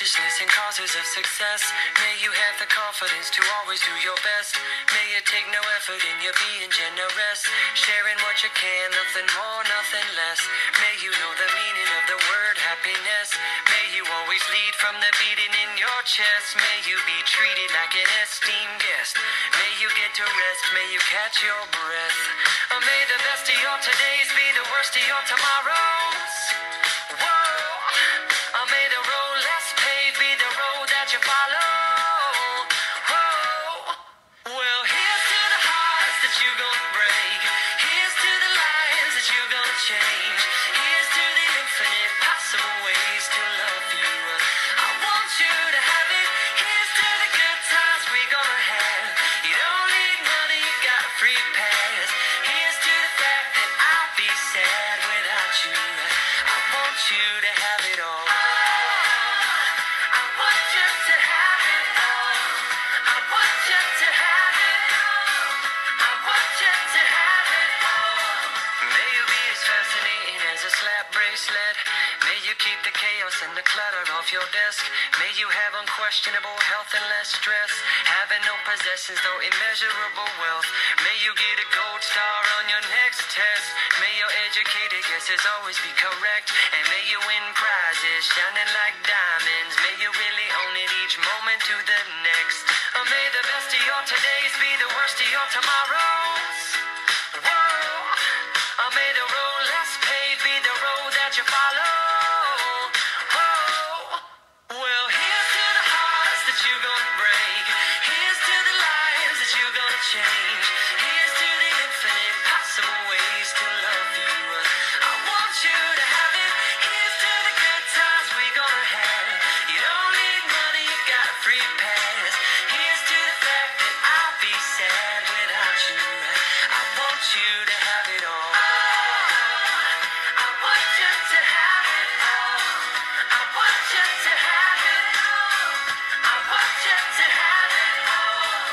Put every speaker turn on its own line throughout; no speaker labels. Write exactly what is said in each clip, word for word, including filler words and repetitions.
ambitiousness and causes of success. May you have the confidence to always do your best. May you take no effort in your being generous, sharing what you can, nothing more, nothing less. May you know the meaning of the word happiness. May you always lead from the beating in your chest. May you be treated like an esteemed guest. May you get to rest, may you catch your breath. Or may the best of your todays be the worst of your tomorrows. Whoa, or may the road less paved be the road that you follow. Whoa, well, here's to the hearts that you're gonna break. Here's to the lives that you're gonna change. Here's to the infinite possible ways to love you. I want you to have it. Here's to the good times we're gonna have. You don't need money, you got a free pass. Here's to the fact that I'll be sad without you. I want you to have it all. I want you to have it all. I want you to have it all. I want you to have it all. May you be as fascinating as a slap bracelet. May you keep the chaos and the clutter off your desk. May you have unquestionable health and less stress. Having no possessions, though immeasurable wealth. May you get a gold star on your next test. May your educated guesses always be correct. And may you win prizes shining like diamonds. May you really own it each moment to the next. Or may the best of your todays be the worst of your tomorrows. Whoa, or may the road less paved be the road that you follow. Whoa, well, here's to the hearts that you're gonna break. Here's to the lives that you're gonna change. Here's to the infinite possible ways to love you. I want you to have it. Here's to the good times we're gonna have. You don't need money, you got a free pass. Here's to the fact that I'll be sad without you. I want you to have it all. I want you to have it all. I want you to have it all. I want you to have it all.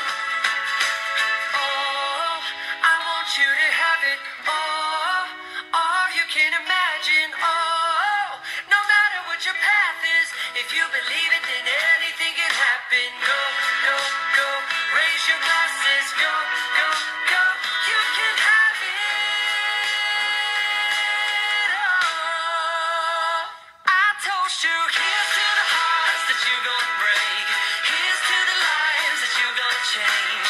Oh, I want you to have it all. All you can imagine. Oh, no matter what your path is, if you believe it, then anything can happen. Go, go, go. Raise your glasses. Go, go, go. You can have it all. I told you, here's to the hearts that you're gonna break. Here's to the lives that you're gonna change.